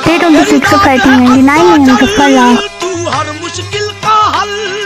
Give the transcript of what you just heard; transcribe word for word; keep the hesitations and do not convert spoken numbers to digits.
three twenty six fighting ninety nine में हम सबका ला तू हर मुश्किल का हल